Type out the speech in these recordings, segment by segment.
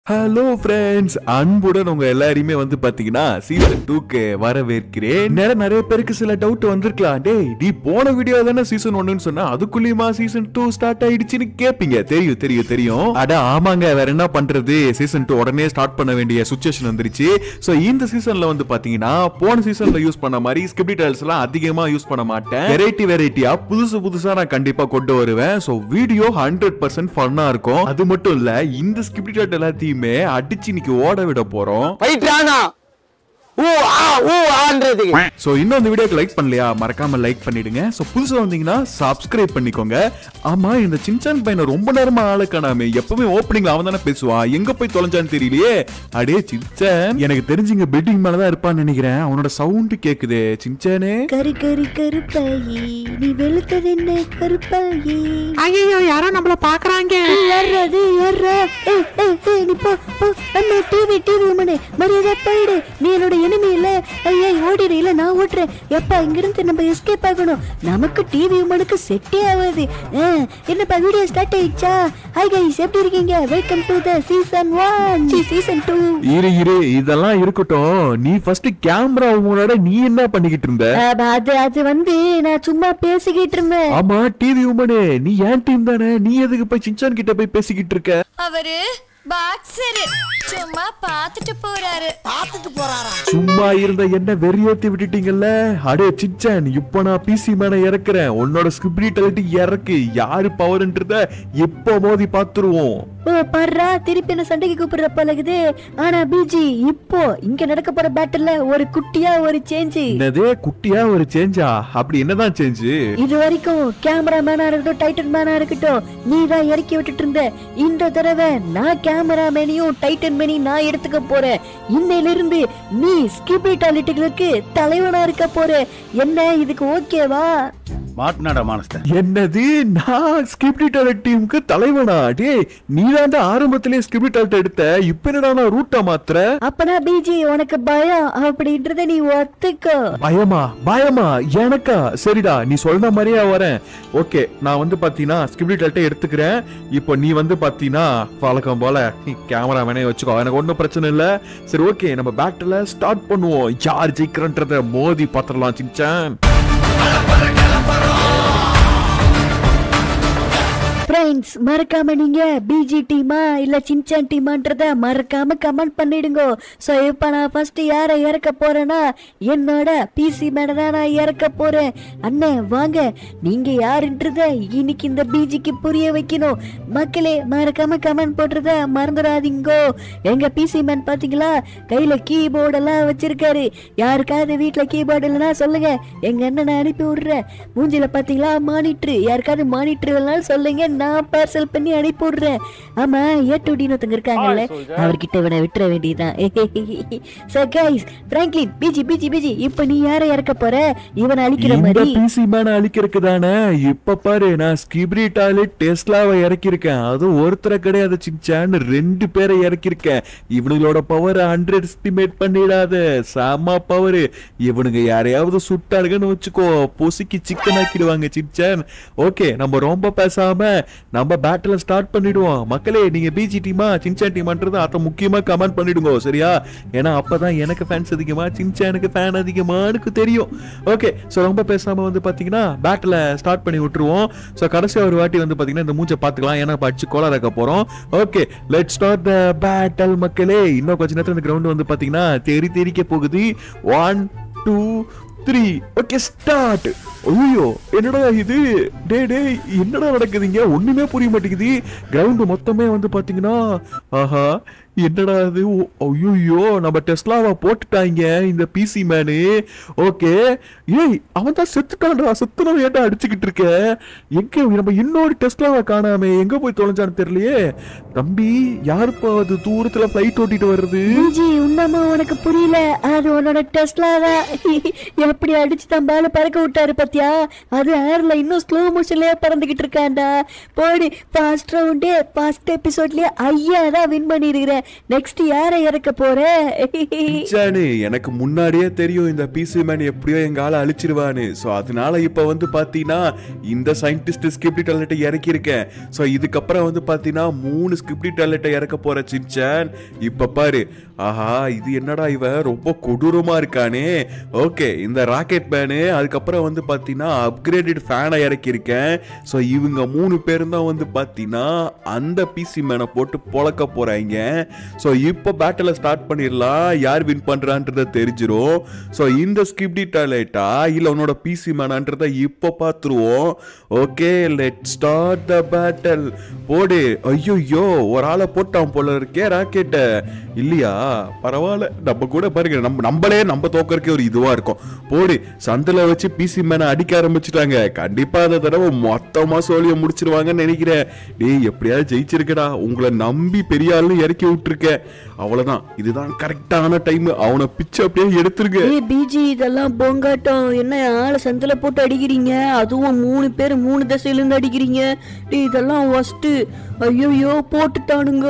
Hello friends, அன்புடன் உங்க எல்லாரையுமே பாத்தீங்கன்னா சீசன் 2க்கு வரவேற்கிறேன். நிறைய பேருக்கு சில டவுட் வந்திருக்கலாம். டேய் நீ போன வீடியோ தானே சீசன் 1ன்னு சொன்னா அதுக்குள்ளேயுமா சீசன் 2 ஸ்டார்ட் ஆயிடுச்சுன்னு கேப்பீங்க. தெரியும். அட ஆமாங்க, வேற என்ன பண்றது, சீசன் 2 உடனே ஸ்டார்ட் பண்ண வேண்டிய சிச்சுவேஷன் வந்துருச்சு. சோ இந்த சீசன்ல பாத்தீங்கன்னா போன சீசன்ல யூஸ் பண்ண மாதிரி ஸ்கிரிப்ட் டெயில்ஸ் எல்லாம் அதிகமா யூஸ் பண்ண மாட்டேன். வெரைட்டியா புதுசா நான் கண்டிப்பா கொண்டு வருவேன். சோ வீடியோ 100% ஃபன்னா இருக்கும். அது மட்டும் இல்ல, இந்த ஸ்கிரிப்ட் டெயில்ஸ் எல்லாத்தையும் அடிச்சு இன்னைக்கு ஓட விட போறோம். சோ இன்னும் இந்த வீடியோக்கு லைக் பண்ணலையா, மறக்காம லைக் பண்ணிடுங்க. சோ புதுசா வந்தீங்கன்னா சப்ஸ்கிரைப் பண்ணிக்கோங்க. ஆமா, இந்த சின்சான் பையனை ரொம்ப நேரமா ஆள காணாமே. எப்பவுமே ஓப்பனிங்ல அவன் தானே பேசுவான், எங்க போய் தொலைஞ்சான்னு தெரியலையே. அடே சின்சான், எனக்கு தெரிஞ்சுங்க பில்டிங் மேலதான் இருப்பான்னு நினைக்கிறேன். அவனோட சவுண்ட் கேக்குதே. சின்சானே, கரு கரு கருப்பாயி நீ வெளுத்தது என்ன கருப்பாயி. ஐயோ, யாரோ நம்மள பாக்குறாங்க. யாரது யாரா? நீ போ நம்ம டிவி உமனே மரியாதை போயிடு. நீ என்னோட எனிமி இல்ல. ஐயா ஓடிடு. இல்ல நான் ஓட்டுறேன். எப்பா இங்கிருந்து நம்ம எஸ்கேப் ஆகணும். நமக்கு டிவி உமனுக்கு செட்டே ஆகாது. என்னப்பா வீடியோ ஸ்டார்ட் ஆயிடுச்சா? ஹாய் கைஸ், எப்படி இருக்கீங்க? Welcome to the season 1 season 2. இரு இதெல்லாம் இருக்கட்டும். நீ ஃபர்ஸ்ட் கேமரா உமனோட நீ என்ன பண்ணிக்கிட்டு இருந்த? அது நான் சும்மா பேசிக்கிட்டு இருந்தேன். ஆமா, டிவி உமனே நீ ஏன் டீம் தானே, நீ எதுக்கு போய் சின்சான் கிட்ட போய் பேசிக்கிட்டு இருக்க? அவரு பாக்ஸர் சும்மா பாத்துட்டு போறாரா? சும்மா இருந்த என்ன வெறியேத்தி விட்டுட்டீங்கல்ல. அடே சின்சான், இப்ப நான் பிசி மேன இறக்குறேன். உன்னோட ஸ்கிரிப்ட் இறக்கு. யாரு பவர்ன்றத எப்போ மோதி பாத்துருவோம். ஓ பர்றா, திருப்பி என்ன சண்டைக்கு கூப்பிடுற போலகுது. ஆனா பிஜி, இப்போ இங்க நடக்க போற பேட்டில்ல ஒரு குட்டியா ஒரு சேஞ்ச். என்னதே குட்டியா ஒரு சேஞ்சா? அப்படி என்னதான் சேஞ்ச்? இது வரைக்கும் கேமராமேனா இருக்கட்டும், டைட்டன் மேனா இருக்கட்டும், நீ தான் இறக்கி விட்டுட்டு இருந்த. இந்த தடவை நான் கேமராமேனையும் டைட்டன் மேனையும் நான் எடுத்துக்க போறேன். இன்னையில இருந்து நீ ஸ்கிரிப்டாலிட்டிகளுக்கு தலைவனா இருக்க போற. என்ன இதுக்கு ஓகேவா? மாட்னாடா மானஸ்தன். என்னது, நான் ஸ்கிரிப்ட் டீமுக்கு தலைவனா? டே நீ தான் ஆரம்பத்திலே ஸ்கிரிப்ட் எடுத்த, இப்ப என்னடா நான் ரூட்டா மாத்துற? அப்பனா பிஜி உனக்கு பயம் அப்படின்றத நீ ஒத்துக்கோ. பயமா எனக்கா? சரிடா, நீ சொல்ற மாதிரியா வரேன். ஓகே, நான் பாத்தீங்கன்னா ஸ்கிரிப்ட் எடுத்துக்கிறேன். இப்போ நீ பாத்தீங்கன்னா வழக்கம் போல கேமரா மேனே வச்சுக்கோ, எனக்கு ஒன்னும் பிரச்சனை இல்ல. சரி ஓகே, நம்ம பேட்டில் ஸ்டார்ட் பண்ணுவோம். யார் ஜெயிக்கிறன்றத மோதி பாத்துடலாம். சின்சான் ஃப்ரெண்ட்ஸ், மறக்காம நீங்க பிஜி டீமா இல்ல சின்சான் டீமான்றத மறக்காம கமெண்ட் பண்ணிடுங்க. சோ இப்ப நான் ஃபர்ஸ்ட் யாரை இறக்க போறேன்னா என்னோட பிசி மேன தான் நான் இறக்க போறேன். அண்ணே வாங்க, நீங்க யாருன்றத இன்னைக்கு இந்த பிஜிக்கு புரிய வைக்கணும். மக்களே மறக்காம கமெண்ட் போடுறத மறந்துடாதீங்க. எங்க பிசி மேன் பாத்தீங்களா, கையில கீபோர்டு எல்லாம் வச்சிருக்காரு. யாருக்காவது வீட்டுல கீபோர்டு இல்லைன்னா சொல்லுங்க, எங்க அண்ணனை அனுப்பி விடுறேன். மூஞ்சில பாத்தீங்களா மானிட்டர், யாருக்காவது மானிட்டர் இல்லைனாலும் சொல்லுங்க, நான் பார்சல் பண்ணி அனுப்பி விடுறேன். ஆமா, ஏட்டுடின்னு ஒருத்தங்க இருக்காங்கல்ல, அவர்கிட்ட இவனை விட்டுற வேண்டியதான். சோ கைஸ், பிராங்க்லின், பிஜி இப்ப நீ யாரை இறக்க போற? இவனை அழிக்கிற மாதிரி? பிசி மேன அழிக்கிறதுக்கு தானே. இப்ப பாரு, நான் ஸ்கிரிப்ட் டெஸ்லாவை இறக்கிருக்கேன். அது ஒருத்தரை கிடையாது சின்சான், 2 பேரை இறக்கிருக்கேன். இவனுங்களோட பவர் 100 எஸ்டிமேட் பண்ணிடாத. செம பவர். இவனுங்க யாரையாவது சுட்டாருன்னு வச்சுக்கோ, பொசுக்கி சிக்கன் ஆக்கிடுவாங்க சின்சான். ஓகே, நம்ம ரொம்ப பேசாம நம்ம பேட்டில் ஸ்டார்ட் பண்ணிடுவோம். மக்களே, நீங்க பிஜி டீமா சின்சான் டீமான்றது அத முக்கியமா கமெண்ட் பண்ணிடுங்க, சரியா? ஏன்னா அப்பதான் எனக்கு ஃபேன்ஸ் அதிகமா, சின்சானுக்கு ஃபேன் அதிகமானு தெரியும். ஓகே, சோ ரொம்ப பேசாம பாத்தீங்கன்னா பேட்டில் ஸ்டார்ட் பண்ணி விட்டுருவோம். சோ கடைசியா ஒரு வாட்டி பாத்தீங்கன்னா இந்த மூஞ்சை பாத்துக்கலாம், ஏன்னா படிச்சு கோலாக்க போறோம். Okay, let's start the battle மக்களே. இன்னும் கொஞ்ச நேரத்துல இந்த கிரவுண்ட் பாத்தீங்கன்னா தெரிக்க போகுது. 1 2 3 ஓகே ஸ்டார்ட். ஐயோ என்னடா இது? டே என்னடா நடக்குதுங்க? ஒண்ணுமே புரிய மாட்டேங்குது. கிரவுண்ட் மொத்தமே பாத்தீங்கன்னா, ஆஹா என்னடா இது? ஐயோ, நம்ம டெஸ்லாவை போட்டுட்டாங்க இந்த பிசி மேனு. ஓகே, ஏய் அவன் தான் செத்துட்டான்டா. செத்துனவன் ஏன்டா அடிச்சுக்கிட்டு இருக்க? எங்க நம்ம இன்னொரு டெஸ்லாவை காணாமே, எங்க போய் தொலைஞ்சான்னு தெரியலையே. தம்பி, யாருப்பா அது தூரத்துல பிளைட் ஓட்டிட்டு வருது? பிஜி, உன்னமா உனக்கு புரியல, அது உன்னோட டெஸ்லா தான். எப்படி அடிச்சு தம்பால பறக்க விட்டாரு பாத்தியா? அது ஏர்ல இன்னும் ஸ்லோ மோஷன்லயே பறந்துகிட்டு இருக்காண்டா. போடி, ஃபர்ஸ்ட் ரவுண்டே ஃபர்ஸ்ட் எபிசோட்லயே ஐயா தான் வின் பண்ணிருக்கிற. நெக்ஸ்ட் யாரை இறக்க போற? சின்சானு, எனக்கு முன்னாடியே தெரியும் இந்த பிசி மேன் எப்படியோ எங்க ஆளை அழிச்சிருவான்னு. ஸோ அதனால இப்ப வந்து பாத்தீங்கன்னா இந்த சயின்டிஸ்ட் ஸ்கிரிப்ட் டாய்லெட்டை இறக்கி இருக்கேன். ஸோ இதுக்கப்புறம் வந்து பாத்தீங்கன்னா 3 ஸ்கிரிப்ட் டாய்லெட்டை இறக்க போற சின்சான். இப்ப பாரு, ஆஹா இது என்னடா இவன் ரொம்ப கொடூரமா இருக்கானே. ஓகே, இந்த ராக்கெட் மேனு, அதுக்கப்புறம் வந்து பாத்தீங்கன்னா அப்கிரேடட் ஃபேனை இறக்கி இருக்கேன். ஸோ இவங்க 3 பேரும் தான் வந்து பாத்தீங்கன்னா அந்த பிசி மேனை போட்டு பொழக்க போறாங்க. ஸோ இப்போ பேட்டில் ஸ்டார்ட் பண்ணிடலாம். யார் வின் பண்றான்றத தெரிஞ்சிரும். ஸோ இந்த ஸ்கிரிப்ட் டாய்லெட்டா இல்ல உன்னோட பிசி மேனான்றத இப்போ பார்த்துருவோம். Okay, let start the battle. போடு. ஐயோ, ஒரு ஆளை போட்டான் போல இருக்கே ராக்கெட்ட. இல்லையா, பரவாயில்ல, நம்ம கூட பாருங்க, நம்ம தோக்கறதுக்கே ஒரு இதுவா இருக்கும். போடு. சந்தில வச்சு பிசி மேனை அடிக்க ஆரம்பிச்சுட்டாங்க. கண்டிப்பா அந்த தடவை மொத்தமா சோழிய முடிச்சிருவாங்கன்னு நினைக்கிறேன். டேய், எப்படியாவது ஜெயிச்சிருக்கடா. உங்களை நம்பி பெரிய ஆளு இறக்கி விட்டுருக்க. அவ்வளவுதான், இதுதான் கரெக்டான டைம். அவனை பிச்சு அப்படியே எடுத்துருங்க. பிஜி, இதெல்லாம் பொங்காட்டம். என்ன ஆளை சந்தில போட்டு அடிக்கிறீங்க? அதுவும் 3 பேர் 3 திசையில இருந்து அடிக்கிறீங்க. இதெல்லாம் ஒஸ்ட். ஐயோ, போட்டுட்டானுங்க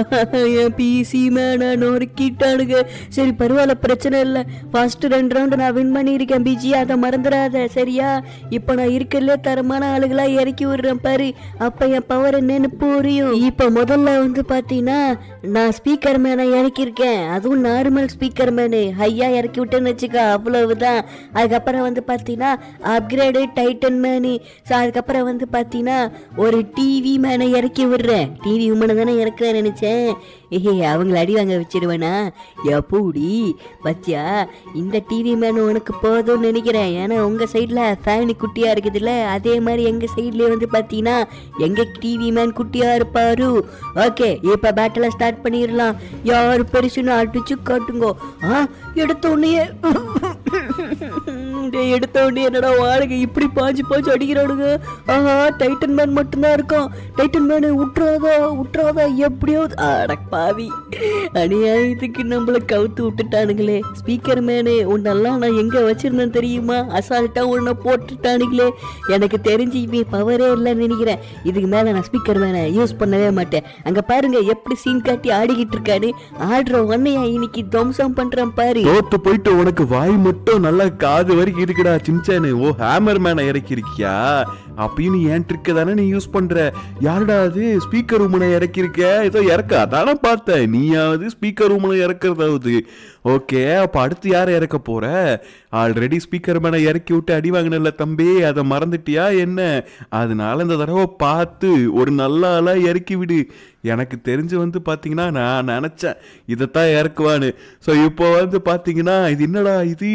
என் பிசி மேன நொறுக்கிட்டானுங்க. சரி பரவாயில்ல, பிரச்சனை இல்லை. ஃபர்ஸ்ட் 2 ரவுண்டு நான் வின் பண்ணியிருக்கேன் பிஜி, அதை மறந்துடாத சரியா? இப்போ நான் இருக்கல தரமான ஆளுகளா இறக்கி விடுறேன் பாரு, அப்ப என் பவர் என்னன்னு புரியும். இப்போ முதல்ல வந்து பாத்தீங்கன்னா நான் ஸ்பீக்கர் மேனை இறக்கியிருக்கேன். அதுவும் நார்மல் ஸ்பீக்கர் மேனு ஹையா இறக்கி விட்டேன்னு வச்சுக்கோ, அவ்வளவுதான். அதுக்கப்புறம் வந்து பாத்தீங்கன்னா அப்கிரேடு டைட்டன் மேனு. ஸோ அதுக்கப்புறம் வந்து பாத்தீங்கன்னா ஒரு டிவி மேனை இறக்கி விடுறேன். டிவி உமனை தானே இறக்குறேன்னு நினைச்சேன். அவங்கள அடி வாங்க வச்சிருவேனா? எப்படி பச்சியா, இந்த டிவி மேன் உனக்கு போதும்னு நினைக்கிறேன். ஏன்னா உங்க சைட்ல ஃபேனு குட்டியா இருக்குதுல்ல, அதே மாதிரி எங்க சைட்லயே வந்து பாத்தீங்கன்னா எங்க டிவி மேன் குட்டியா இருப்பாரு. ஓகே, இப்ப பேட்டில் ஸ்டார்ட் பண்ணிடலாம். யார் பெருசுன்னு அடிச்சு காட்டுங்க. எடுத்த உடனே என்னடா வாடகை இப்படி பாஞ்சு அடிக்கிறானுங்க. ஆஹா, டைட்டன் மேன் மட்டும்தான் இருக்கான். டைட்டன் மேனு விட்டுறாதா எப்படியாவது. அடப்பாவி, அநியாயத்துக்கு நம்மள கவுத்து விட்டுட்டானுங்களே. ஸ்பீக்கர் மேனு, உன்னெல்லாம் நான் எங்க வச்சிருந்தேன் தெரியுமா? அசால்ட்டா உன்னை போட்டுட்டானுங்களே. எனக்கு தெரிஞ்சு இவன் பவரே இல்லைன்னு நினைக்கிறேன். இதுக்கு மேல நான் ஸ்பீக்கர் மேனை யூஸ் பண்ணவே மாட்டேன். அங்க பாருங்க எப்படி சீன் காட்டி ஆடிக்கிட்டு இருக்காரு. ஆடுற உன்னையா இன்னைக்கு துவம்சம் பண்றான் பாரு. தோத்து போயிட்டு உனக்கு வாய் மட்டும் நல்லா காது வரைக்கும் இருக்குடா சின்சானு. ஓ, ஹேமர் மேனை இறக்கி இருக்கியா? அப்பயும் நீ ஏன் ட்ரிக்க தானே நீ யூஸ் பண்ற. யாருடா அது ஸ்பீக்கர் ரூம்ல இறக்கி இருக்க? ஏதோ இறக்க அதானே பார்த்தேன். நீயாவது ஸ்பீக்கர் ரூம்ல இறக்குறதாவது. ஓகே, அப்ப அடுத்து யாரை இறக்க போற? ஆல்ரெடி ஸ்பீக்கர் மேனை இறக்கி விட்டு அடி வாங்கினல தம்பி, அதை மறந்துட்டியா என்ன? அதனால இந்த தடவை பார்த்து ஒரு நல்ல ஆளா இறக்கி விடு. எனக்கு தெரிஞ்சு வந்து பாத்தீங்கன்னா நான் நினைச்சேன் இதைத்தான் இறக்குவான்னு. ஸோ இப்போ வந்து பாத்தீங்கன்னா இது என்னடா இது,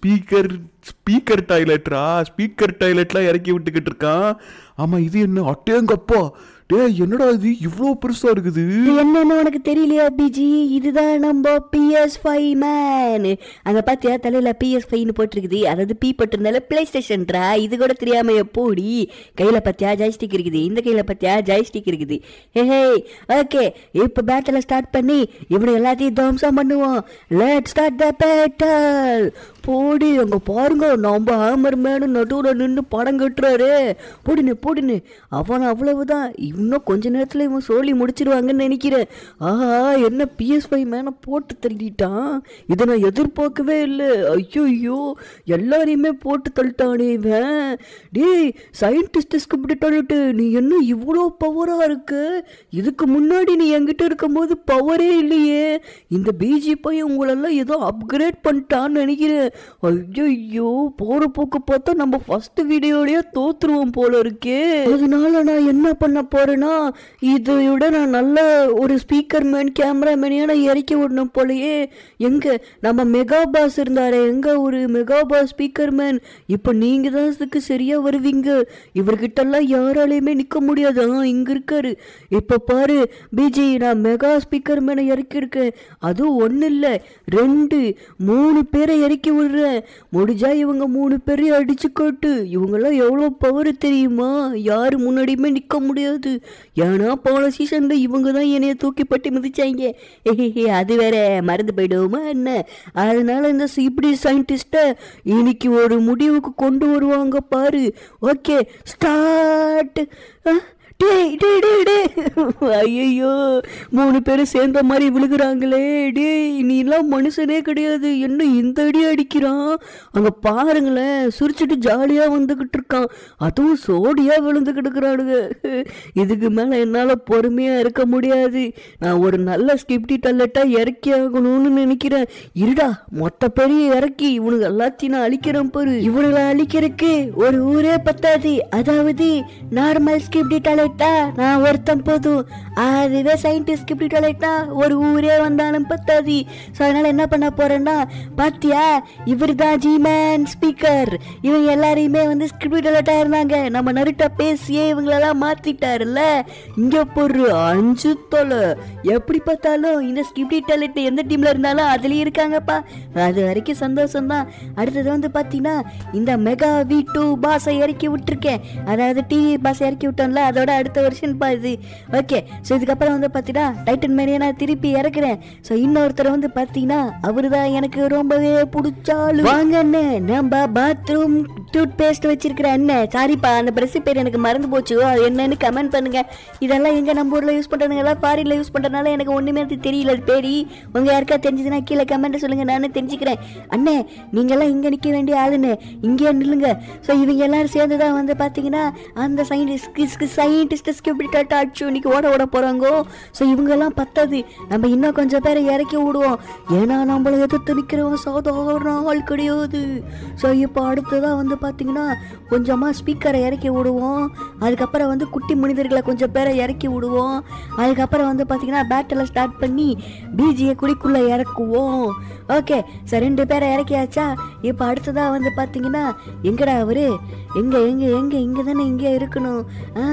ஸ்பீக்கர் டாய்லெட்லாம் இறக்கி விட்டுக்கிட்டு இருக்கான். ஆமா, இது என்ன அட்டேங்கப்பா. டேய், என்னடா இது இவ்வளோ பெருசா இருக்குது? என்னன்னு உனக்கு தெரியலையா பிஜி? இதுதான் நம்ம PS5 மேன். அங்க பாத்தியா தலையில PS5 போட்டிருக்குது. அதாவது பி போட்டிருந்தால பிளே ஸ்டேஷன்ரா. இது கூட தெரியாம எப்போடி? கையில பாத்தியா ஜாய்ஸ்டிக் இருக்குது, இந்த கையில பாத்தியா ஜாய்ஸ்டிக் இருக்குது. ஹே, ஓகே, இப்ப பேட்டில் ஸ்டார்ட் பண்ணி இவனை எல்லாத்தையும் தம்சம் பண்ணுவோம். Let's start the battle. போடி. அங்க பாருங்க, நம்ம ஹேமர் மேனு நடுவுல நின்று படம் கட்டுறாரு. போடுன்னு அவன் அவ்வளவுதான். இன்னும் கொஞ்ச நேரத்துல இவன் சொல்லி முடிச்சிருவாங்கன்னு நினைக்கிறேன். ஆஹா, என்ன PS5 மேனை போட்டு தள்ளிட்டான். இதை நான் எதிர்பார்க்கவே இல்லை. ஐயோ, எல்லாரையுமே போட்டு தள்ளிட்டானே இவன். டேய், சயின்டிஸ்ட் விட்டுட்டு நீ என்ன இவ்வளோ பவரா இருக்கு? இதுக்கு முன்னாடி நீ என்கிட்ட இருக்கும்போது பவரே இல்லையே. இந்த பிஜி போய் உங்களெல்லாம் ஏதோ அப்கிரேட் பண்ணிட்டான்னு நினைக்கிறேன். ஐயோ, போற போக்கு பார்த்தா நம்ம ஃபர்ஸ்ட் வீடியோலயே தோத்துருவோம் போல இருக்கே. அதனால நான் என்ன பண்ண போறேன்னா, இதையோட நான் நல்ல ஒரு ஸ்பீக்கர் மேன் கேமரா மேனையா நான் இறக்கி விடணும் போலயே. எங்க நம்ம மெகா பாஸ் இருந்தாரே, எங்க ஒரு மெகா பாஸ் ஸ்பீக்கர் மேன். இப்போ நீங்க தான் இதுக்கு சரியா வருவீங்க. இவர்கிட்ட எல்லாம் யாராலையுமே நிக்க முடியாது. இங்க இருக்காரு. இப்ப பாரு பிஜி, நான் மெகா ஸ்பீக்கர் மேனை இறக்கி இருக்கேன். அதுவும் 1 இல்லை 2 3 பேரை இறக்கி விடுறேன். முடிஞ்சா இவங்க 3 பேரையும் அடிச்சு காட்டு. இவங்கெல்லாம் எவ்வளோ பவர் தெரியுமா? யாரு முன்னாடியுமே நிக்க முடியாது. ஏன்னா போன சீசன்ல இவங்க தான் என்னைய தூக்கி பட்டு மிதிச்சாங்க. அது வேற மறந்து போயிடுவோமா என்ன? அதனால இந்த இப்படி சயின்டிஸ்ட இன்னைக்கு ஒரு முடிவுக்கு கொண்டு வருவாங்க பாரு. Okay, start. டேய் டேய் டேய் டேய் ஐயோ 3 பேரும் சேர்ந்த மாதிரி விழுகுறாங்களே. டேய் நீ எல்லாம் மனுஷனே கிடையாது, என்ன இந்த அடி அடிக்கிறான். அங்க பாருங்களேன், சிரிச்சுட்டு ஜாலியா வந்துகிட்டு இருக்கான், அதுவும் சோடியா விழுந்து கிடக்குறானுங்க. இதுக்கு மேல என்னால பொறுமையா இருக்க முடியாது. நான் ஒரு நல்ல ஸ்கிப்டி டல்லட்டா இறக்கி ஆகணும்னு நினைக்கிறேன். இருடா, மொத்த பெரிய இறக்கி இவனுக்கு எல்லாத்தையும் நான் அழிக்கிறேன் பாரு. இவனுங்களை அழிக்கிறதுக்கு ஒரு ஊரே பத்தாது. அதாவது நார்மல் ஸ்கிப்டி டல்லட்டா நான் ஒருத்தன் போதும், அதுவே சயின்டிஸ்ட் ஸ்கிப்டி டல்லட்டா ஒரு ஊரே வந்தாலும் பத்தாது. ஸோ அதனால என்ன பண்ண போறேன்னா, பாத்தியா இவர் தான் ஜிமேன் ஸ்பீக்கர். இவங்க எல்லாரையுமே வந்து ஸ்கிப்டி டல்லட்டா இருந்தாங்க, நம்ம நருட்டா பேசியே இவங்களெல்லாம் மாத்திட்டாருல்ல. இங்க போடுற 5 தொலை எப்படி பார்த்தாலும் இந்த ஸ்கிப்டி டல்லட் எந்த டீம்ல இருந்தாலும் அதுலயும் இருக்காங்கப்பா. அது வரைக்கும் சந்தோஷம் தான். அடுத்தது வந்து பாத்தீங்கன்னா இந்த மெகா V2 பாஸை இறக்கி விட்டுருக்கேன். அதாவது டிவி பாஸ் இறக்கி விட்டோம்ல, அதோட அடுத்த வருஷன் பாது. ஓகே, ஸோ இதுக்கப்புறம் வந்து பார்த்தீங்கன்னா டைட்டன் மேனியை நான் திருப்பி இறக்குறேன். ஸோ இன்னொருத்தர் வந்து பார்த்தீங்கன்னா அவரு தான் எனக்கு ரொம்பவே பிடிச்சாலும். வாங்க அண்ணன், நம்ம பாத்ரூம் டூத் பேஸ்ட் வச்சிருக்கிற அண்ணன். சாரிப்பா, அந்த பிரஸ் பேர் எனக்கு மறந்து போச்சு, அது என்னன்னு கமெண்ட் பண்ணுங்க. இதெல்லாம் எங்க நம்ம ஊர்ல யூஸ் பண்றாங்க, எல்லாம் ஃபாரின்ல யூஸ் பண்றதுனால எனக்கு ஒண்ணுமே தெரியல பேரி. உங்க யாருக்கா தெரிஞ்சதுன்னா கீழே கமெண்ட் சொல்லுங்க, நானும் தெரிஞ்சுக்கிறேன். அண்ணே நீங்கெல்லாம் இங்க நிக்க வேண்டிய ஆளுன்னு இங்கே நில்லுங்க. ஸோ இவங்க எல்லாரும் சேர்ந்து தான் வந்து பார்த்தீங்கன்னா அந்த சயின்டிஸ்ட் ஸ்கிப்ட் அடிச்சு இன்னைக்கு ஓட போறாங்கோ. ஸோ இவங்கெல்லாம் பத்தாது, நம்ம இன்னும் கொஞ்சம் பேரை இறக்கி விடுவோம். ஏன்னா நம்மளை எதிர்த்து நிற்கிறவங்க சாதாரண ஆள் கிடையாது. ஸோ இப்போ அடுத்ததான் வந்து பார்த்தீங்கன்னா கொஞ்சமாக ஸ்பீக்கரை இறக்கி விடுவோம். அதுக்கப்புறம் வந்து குட்டி மனிதர்களை கொஞ்சம் பேரை இறக்கி விடுவோம். அதுக்கப்புறம் வந்து பார்த்தீங்கன்னா பேட்டில் ஸ்டார்ட் பண்ணி பிஜியை குடிக்குள்ளே இறக்குவோம். ஓகே, ஸோ 2 பேரை இறக்கியாச்சா. இப்போ அடுத்ததாக வந்து பார்த்தீங்கன்னா எங்கடா அவரு, எங்கே இங்கே தானே இங்கே இருக்கணும்.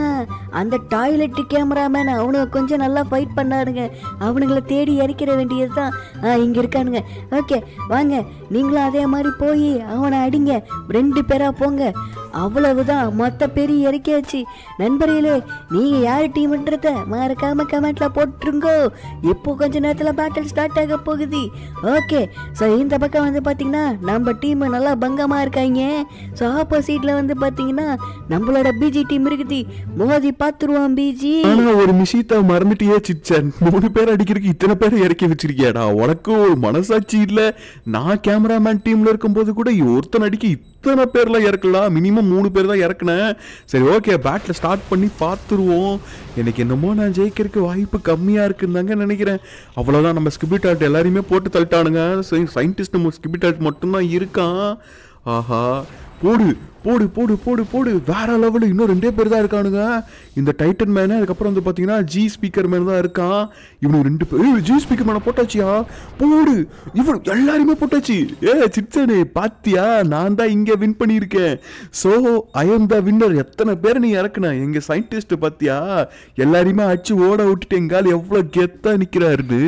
அந்த டாய்லெட்டு கேமராமேன் அவனுங்க கொஞ்சம் நல்லா ஃபைட் பண்ணாருங்க, அவனுங்களை தேடி இறக்கிற வேண்டியது தான். இங்கே இருக்கானுங்க. ஓகே வாங்க, நீங்களும் அதே மாதிரி போய் அவனை அடிங்க, 2 பேரா போங்க. அவ்வளவுதான், மொத்த பெரிய இறக்கியாச்சு. நண்பர்களே, நீங்கள் யார் டீம்ன்றத மறக்காம கமெண்ட்ல போட்டுருங்கோ. இப்போ கொஞ்ச நேரத்தில் பேட்டில் ஸ்டார்ட் ஆக போகுது. ஓகே, ஸோ இந்த பக்கம் வந்து பார்த்தீங்கன்னா நம்ம டீம் நல்லா பங்கமாக இருக்காங்க. ஸோ ஆப்போசிட்ல வந்து பார்த்தீங்கன்னா நம்மளோட பிஜி டீம் இருக்குது. மோதி பார்த்துருவான் பிஜி. ஒரு விஷயத்த மறந்துட்டியே சிச்சன், 3 பேர் அடிக்கிறதுக்கு இத்தனை பேர் இறக்கி வச்சிருக்கியாடா. உனக்கு ஒரு மனசாட்சி இல்ல? நான் கேமராமேன் டீம்ல இருக்கும்போது கூட ஒருத்தன் அடிக்க இத்தனை பேர்லாம் இறக்கலாம், மினிமம் 3 பேர் தான் இறக்குனேன். சரி ஓகே, பேட்டில் ஸ்டார்ட் பண்ணி பார்த்துருவோம். எனக்கு என்னமோ நான் ஜெயிக்கிறதுக்கு வாய்ப்பு கம்மியாக இருக்குன்னு தாங்க நினைக்கிறேன். அவ்வளோதான், நம்ம ஸ்கிபிட் ஆர்ட் எல்லாரையுமே போட்டு தள்ளிட்டானுங்க. சயின்டிஸ்ட் நம்ம ஸ்கிபிட் ஆர்ட் மட்டும்தான் இருக்கான். ஆஹா, போடு போடு போடு போடு போடு, வேற லெவலு. இன்னும் 2 பேர் தான் இருக்கானுங்க, இந்த டைட்டன் மேனு. அதுக்கப்புறம் வந்து பார்த்தீங்கன்னா ஜி ஸ்பீக்கர் மேன் தான் இருக்கான். இவனு 2 பேர். ஜி ஸ்பீக்கர் மேனை போட்டாச்சியா? போடு, இவன் எல்லாருமே போட்டாச்சு. சிச்சனே பாத்தியா, நான் தான் இங்கே வின் பண்ணியிருக்கேன். So I am the winner. எத்தனை பேர் நீ இறக்குன எங்க சயின்டிஸ்ட் பாத்தியா? எல்லாரையுமே அடிச்சு ஓட விட்டுட்டு எங்கால் எவ்வளோ கெத்தா நிற்கிறாரு.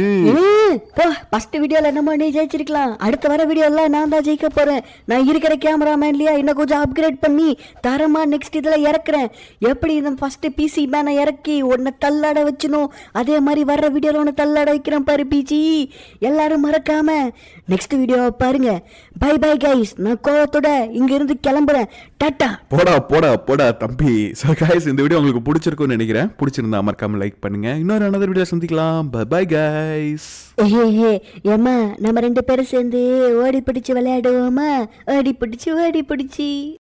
ஃபர்ஸ்ட் வீடியோல என்னமோ நீ ஜெயிச்சிருக்கலாம், அடுத்த வர வீடியோல நான் தான் ஜெயிக்க போறேன். நான் இருக்கிற கேமராமேன்லயா இன்னும் கொஞ்சம் அப்கிரேட் பண்ணி தரமா நெக்ஸ்ட் இதுல இறக்குறேன். எப்படி இந்த ஃபர்ஸ்ட் பிசி மேனை இறக்கி உன்னை தள்ளாட வச்சனும், அதே மாதிரி வர்ற வீடியோல உன்னை தள்ளாட வைக்கிறேன் பாரு பிஜி. எல்லாரும் மறக்காம நெக்ஸ்ட் வீடியோவை பாருங்க. பை பை கைஸ், நான் கோவத்தோட இங்க இருந்து கிளம்புறேன். டாட்டா. போடா போடா போடா தம்பி. ஸோ கைஸ், இந்த வீடியோ உங்களுக்கு பிடிச்சிருக்கும்னு நினைக்கிறேன். பிடிச்சிருந்தா மறக்காம லைக் பண்ணுங்க. இன்னொரு another வீடியோ சந்திக்கலாம். Bye bye guys. ஏம்மா, நம்ம 2 பேரும் சேர்ந்து ஓடி பிடிச்சு விளையாடுவோமா? ஓடி பிடிச்சு